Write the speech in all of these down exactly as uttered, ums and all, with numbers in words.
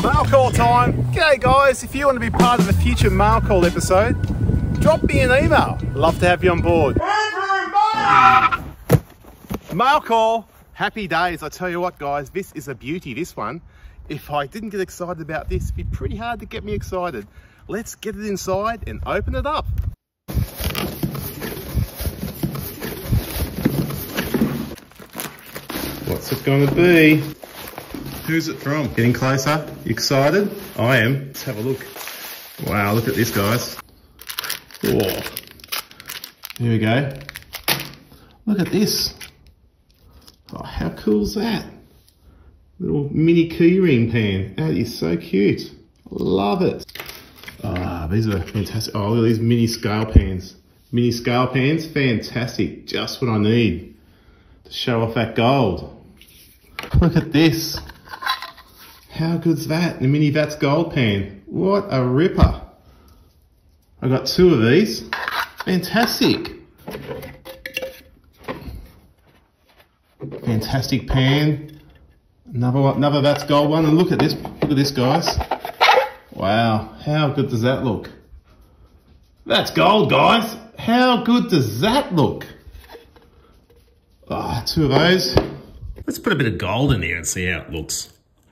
Mail call time. G'day guys, if you want to be part of a future mail call episode, drop me an email. Love to have you on board. Mail call, happy days. I tell you what guys, this is a beauty, this one. If I didn't get excited about this, it'd be pretty hard to get me excited. Let's get it inside and open it up. What's it going to be? Who's it from? Getting closer? You excited? I am. Let's have a look. Wow, look at this, guys. Whoa. Here we go. Look at this. Oh, how cool is that? Little mini keyring pan. That is so cute. Love it. Ah, these are fantastic. Oh, look at these mini scale pans. Mini scale pans, fantastic. Just what I need to show off that gold. Look at this. How good's that? The Mini Vats gold pan. What a ripper. I got two of these. Fantastic. Fantastic pan. Another one, another Vats gold one. And look at this. Look at this, guys. Wow. How good does that look? That's gold, guys. How good does that look? Ah, oh, two of those. Let's put a bit of gold in there and see how it looks.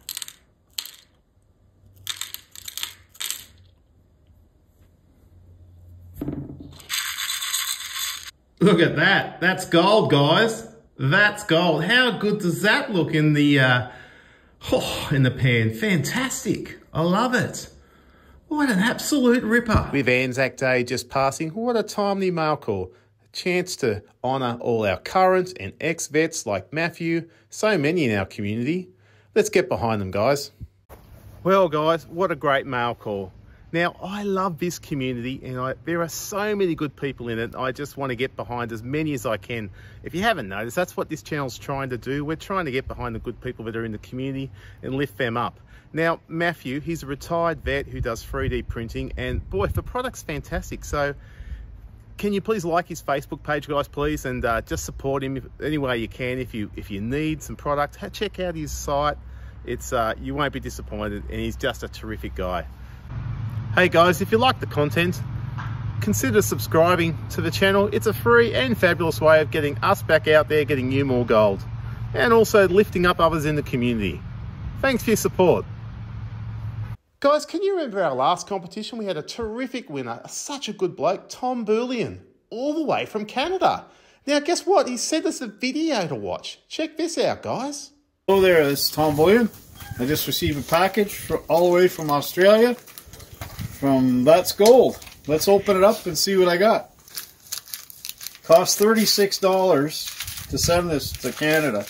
Look at that. That's gold, guys. That's gold. How good does that look in the uh, oh, in the pan? Fantastic. I love it. What an absolute ripper. With Anzac Day just passing, what a timely mail call. A chance to honour all our current and ex-vets like Matthew, so many in our community. Let's get behind them, guys. Well, guys, what a great mail call. Now, I love this community and I, there are so many good people in it. I just want to get behind as many as I can. If you haven't noticed, that's what this channel's trying to do. We're trying to get behind the good people that are in the community and lift them up. Now, Matthew, he's a retired vet who does three D printing and boy, the product's fantastic. So can you please like his Facebook page, guys, please, and uh, just support him any way you can. If you if you need some product, check out his site. It's uh, you won't be disappointed and he's just a terrific guy. Hey guys, if you like the content, consider subscribing to the channel. It's a free and fabulous way of getting us back out there, getting you more gold, and also lifting up others in the community. Thanks for your support. Guys, can you remember our last competition? We had a terrific winner, such a good bloke, Tom Bullion, all the way from Canada. Now, guess what? He sent us a video to watch. Check this out, guys. Hello there, this is Tom Bullion. I just received a package for, all the way from Australia. From That's Gold. Let's open it up and see what I got. Cost thirty-six dollars to send this to Canada.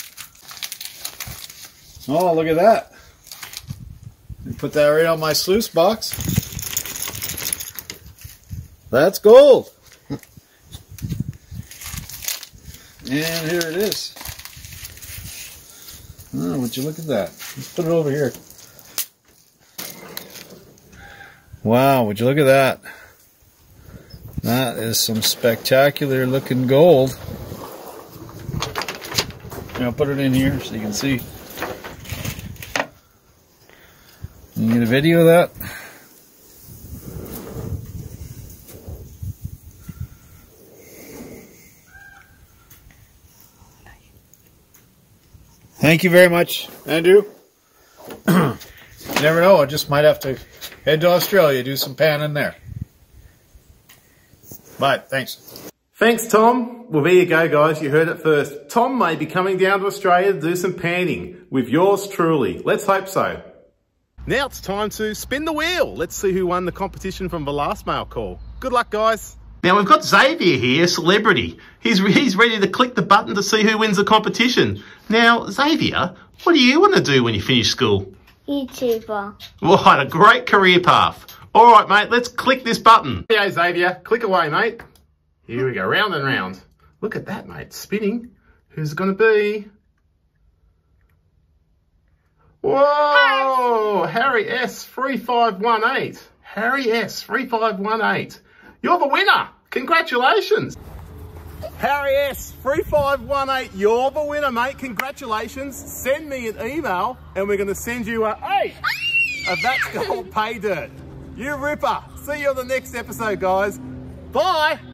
Oh, look at that. Put that right on my sluice box. That's gold. And here it is. Oh, would you look at that? Let's put it over here. Wow, would you look at that? That is some spectacular looking gold. I'll put it in here so you can see. Can you get a video of that? Thank you very much, Andrew. You never know, I just might have to head to Australia, do some panning there. Bye, thanks. Thanks, Tom. Well, there you go, guys. You heard it first. Tom may be coming down to Australia to do some panning with yours truly. Let's hope so. Now it's time to spin the wheel. Let's see who won the competition from the last mail call. Good luck, guys. Now we've got Xavier here, celebrity. He's, he's ready to click the button to see who wins the competition. Now, Xavier, what do you want to do when you finish school? YouTuber. What a great career path. All right, mate, let's click this button. Okay, Xavier, click away, mate. Here we go, round and round. Look at that, mate, spinning. Who's it going to be? Whoa, Harry S three five one eight. Harry S three five one eight. You're the winner. Congratulations. Harry S three five one eight, you're the winner, mate. Congratulations. Send me an email and we're going to send you a... Hey! of That's Gold Pay Dirt. You ripper. See you on the next episode, guys. Bye.